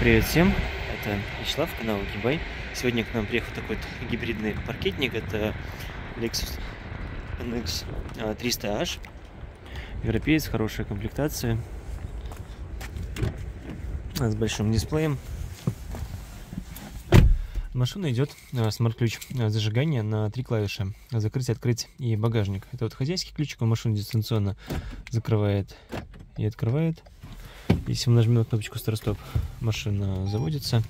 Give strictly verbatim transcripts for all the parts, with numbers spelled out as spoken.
Привет всем, это Вячеслав, канал Гибай. Сегодня к нам приехал такой вот гибридный паркетник, это Lexus эн икс триста эйч, европеец, хорошая комплектация, с большим дисплеем. Машина идет смарт-ключ зажигания на три клавиши: закрыть, открыть и багажник. Это вот хозяйский ключик, он машину дистанционно закрывает и открывает. Если мы нажмем на кнопочку старт-стоп, машина заводится.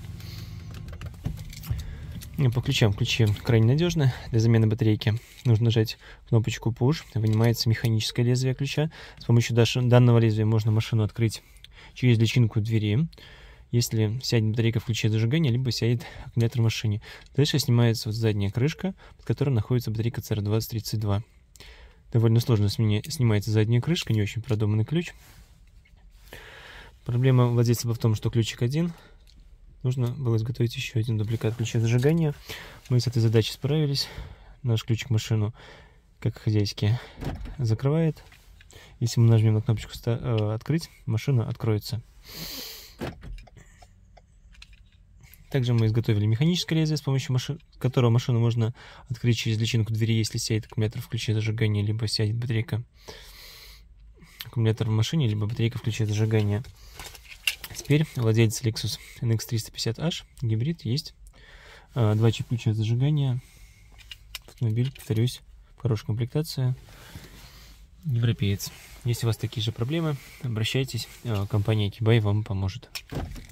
По ключам ключи крайне надежны. Для замены батарейки нужно нажать кнопочку push, вынимается механическое лезвие ключа. С помощью данного лезвия можно машину открыть через личинку двери, если сядет батарейка в ключе зажигания, либо сядет аккумулятор в машине. Дальше снимается вот задняя крышка, под которой находится батарейка си ар двадцать тридцать два. Довольно сложно снимается задняя крышка, не очень продуманный ключ. Проблема владельца была в том, что ключик один. Нужно было изготовить еще один дубликат ключа зажигания. Мы с этой задачей справились. Наш ключик машину, как хозяйский, закрывает. Если мы нажмем на кнопочку «Открыть», машина откроется. Также мы изготовили механическое лезвие, с помощью маши... которого машину можно открыть через личинку двери, если сядет аккумулятор в ключе зажигания, либо сядет батарейка аккумулятор в машине, либо батарейка в ключе зажигания. Теперь владелец Lexus эн икс триста пятьдесят эйч гибрид есть. А, два чип ключа зажигания. Автомобиль, повторюсь, хорошая комплектация. Европеец. Если у вас такие же проблемы, обращайтесь. Компания Гибай вам поможет.